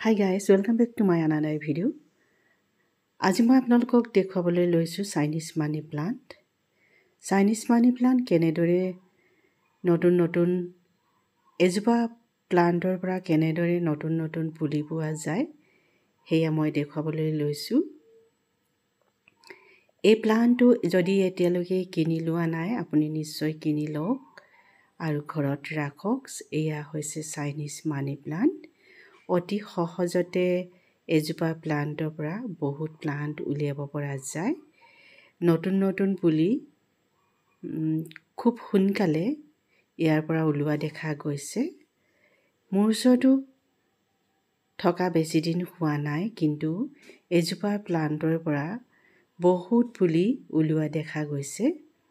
Hi guys, welcome back to my another video. আজি মই আপোনালোকক দেখুৱাবলৈ লৈছো Chinese money plant. Chinese money plant কেনেদৰে নতুন এজোপা প্লান্টৰ পৰা কেনেদৰে নতুন পুলি পোৱা যায় হেয়া মই দেখুৱাবলৈ লৈছো। এই প্লান্টটো যদি এতিয়ালৈকে কিনি লোৱা নাই আপুনি নিশ্চয় কিনি লওক আৰু ঘৰত ৰাখক। এয়া হৈছে চাইনিজ মানি প্লান্ট। অতি সহজতে এজোপা প্লান্টৰ পৰা বহুত প্লান্ট উলিয়াব পৰা যায়। নতুন পুলি খুব সোনকালে ইয়াৰ পৰা ওলোৱা দেখা গৈছে। মোৰ ওচৰতো থকা বেছি দিন হোৱা নাই, কিন্তু এজোপা প্লান্টৰ পৰা বহুত পুলি ওলোৱা দেখা গৈছে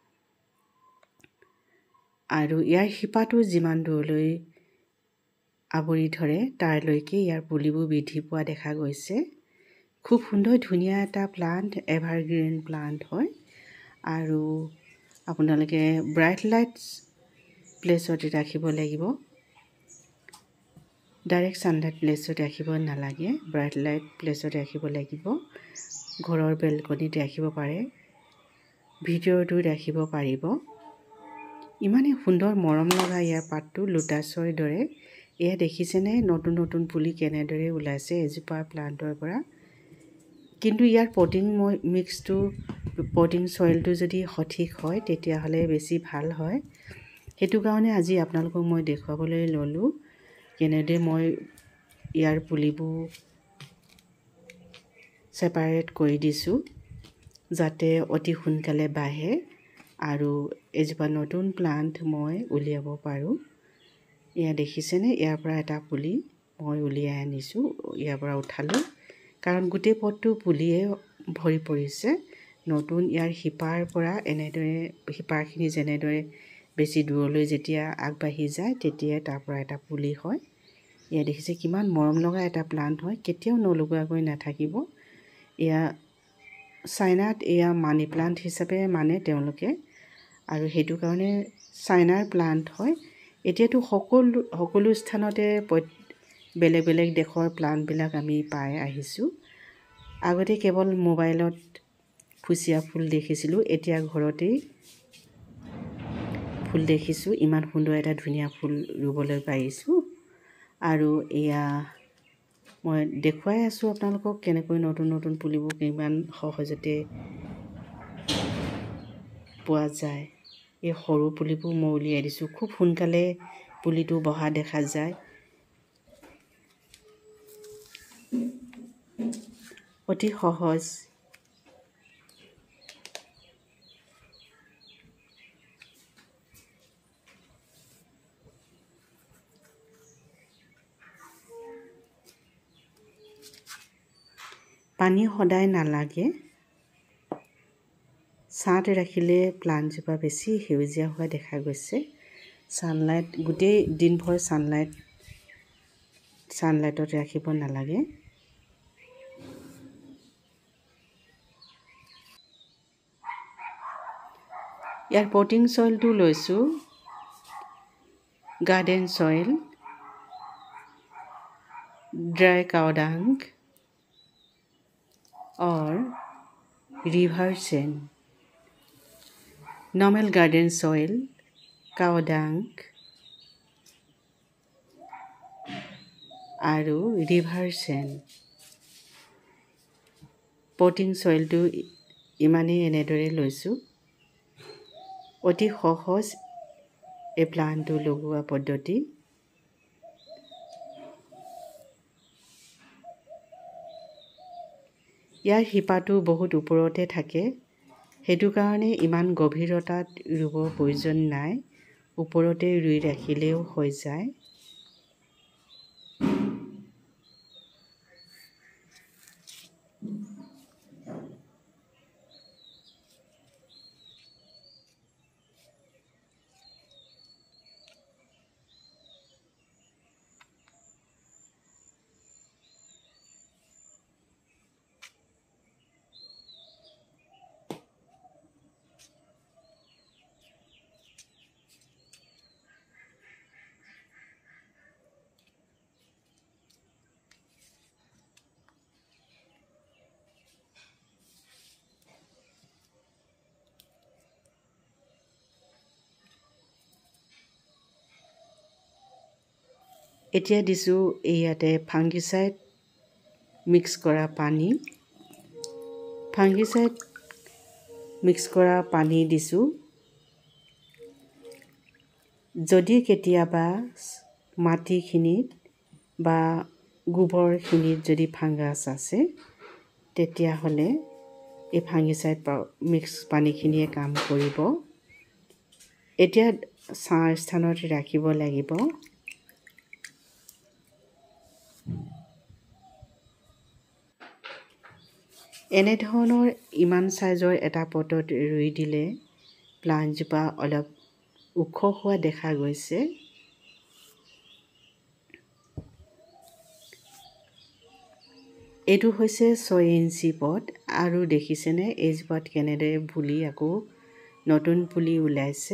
আৰু ইয়াৰ শিপাটো যিমান দূৰলৈ আবৰি ধৰে তাৰলৈকে ইয়াৰ পুলিবোৰ বৃদ্ধি পোৱা দেখা গৈছে। খুব সুন্দৰ ধুনীয়া এটা প্লান্ট, এভাৰগ্ৰীন প্লান্ট হয় আৰু আপোনালোকে ব্ৰাইট লাইট প্লেছত ৰাখিব লাগিব। ডাইৰেক্ট সানলাইট প্লেছত ৰাখিব নালাগে, ব্ৰাইট লাইট প্লেছত ৰাখিব লাগিব। ঘৰৰ বেলকনিত ৰাখিব পাৰে, ভিতৰতো ৰাখিব পাৰিব। ইমানে সুন্দৰ মৰম লগা ইয়াৰ পাতটো লোটাছৰ দৰে। এয়া দেখিছেনে নতুন পুলি কেনেদৰে ওলাইছে এজোপা প্লান্টৰ পৰা। কিন্তু ইয়াৰ পটিং সয়েলটো যদি সঠিক হয় তেতিয়াহ'লে বেছি ভাল হয়। সেইটো কাৰণে আজি আপোনালোকক মই দেখুৱাবলৈ ল'লো কেনেদৰে মই ইয়াৰ পুলিবোৰ সেপাৰেট কৰি দিছো যাতে অতি সোনকালে বাঢ়ে আৰু এজোপা নতুন প্লান্ট মই উলিয়াব পাৰোঁ। এয়া দেখিছেনে, ইয়াৰ পৰা এটা পুলি মই উলিয়াই আনিছোঁ, ইয়াৰ পৰা উঠালোঁ কাৰণ গোটেই পটটো পুলিয়ে ভৰি পৰিছে। ইয়াৰ শিপাৰ পৰা এনেদৰে শিপাখিনি যেনেদৰে বেছি দূৰলৈ যেতিয়া আগবাঢ়ি যায় তেতিয়া তাৰ পৰা এটা পুলি হয়। এয়া দেখিছে কিমান মৰম লগা এটা প্লান্ট হয়, কেতিয়াও নলগোৱাকৈ নাথাকিব। এয়া চাইনাত এয়া মানি প্লান্ট হিচাপে মানে তেওঁলোকে, আৰু সেইটো কাৰণে চাইনাৰ প্লান্ট হয়। এতিয়াতো সকলো স্থানতে বেলেগ দেশৰ প্লান্টবিলাক আমি পাই আহিছোঁ। আগতে কেৱল মোবাইলত ফুচিয়া ফুল দেখিছিলোঁ, এতিয়া ঘৰতেই ফুল দেখিছোঁ। ইমান সুন্দৰ এটা ধুনীয়া ফুল ৰুবলৈ পাৰিছোঁ আৰু এয়া মই দেখুৱাই আছোঁ আপোনালোকক কেনেকৈ নতুন পুলিবোৰ কিমান সহজতে পোৱা যায়। এই সৰু পুলিবোৰ মই উলিয়াই দিছোঁ, খুব সোনকালে পুলিটো বহা দেখা যায়। অতি সহজ। পানী সদায় নালাগে, ছাঁত ৰাখিলে প্লান্টজোপা বেছি সেউজীয়া হোৱা দেখা গৈছে। ছানলাইট গোটেই দিনভৰ ছানলাইটত ৰাখিব নালাগে। ইয়াৰ পটিং সয়েলটো লৈছোঁ garden soil, dry cow dung और river sand. Normal garden soil, cow dung আৰু ৰিভাৰ সেন। পটিং সয়েলটো ইমানেই এনেদৰে লৈছোঁ। অতি সহজ এই প্লান্টটো লগোৱা পদ্ধতি। ইয়াৰ শিপাটো বহুত ওপৰতে থাকে, সেইটো কাৰণে ইমান গভীৰতাত ৰুবৰ প্ৰয়োজন নাই, ওপৰতে ৰুই ৰাখিলেও হৈ যায়। এতিয়া দিছোঁ ইয়াতে ফাংগিচাইড মিক্স কৰা পানী। ফাংগিচাইড মিক্স কৰা পানী দিছোঁ। যদি কেতিয়াবা মাটিখিনিত বা গোবৰখিনিত যদি ফাংগাছ আছে তেতিয়াহ'লে এই ফাংগিচাইড মিক্স পানীখিনিয়ে কাম কৰিব। এতিয়া ছাঁ স্থানত ৰাখিব লাগিব। এনেধৰণৰ ইমান চাইজৰ এটা পটত ৰুই দিলে প্লাণ্টজোপা অলপ ওখ হোৱা দেখা গৈছে। এইটো হৈছে 6 ইঞ্চি পট আৰু দেখিছেনে এইজোপাত কেনেদৰে পুলি আকৌ নতুন পুলি ওলাইছে।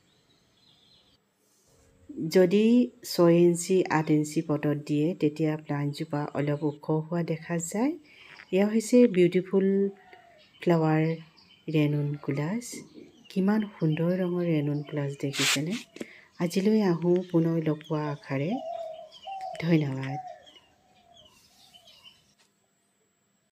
যদি 6 ইঞ্চি 8 ইঞ্চি পটত দিয়ে তেতিয়া প্লাণ্টজোপা অলপ ওখ হোৱা দেখা যায়। এয়া হৈছে বিউটিফুল ফ্লাৱাৰ ৰেনুনকুলাছ। কিমান সুন্দৰ ৰঙৰ ৰেনুনকুলাছ দেখিছেনে। আজিলৈ আহোঁ পুনৰ লগ পোৱা আশাৰে। ধন্যবাদ।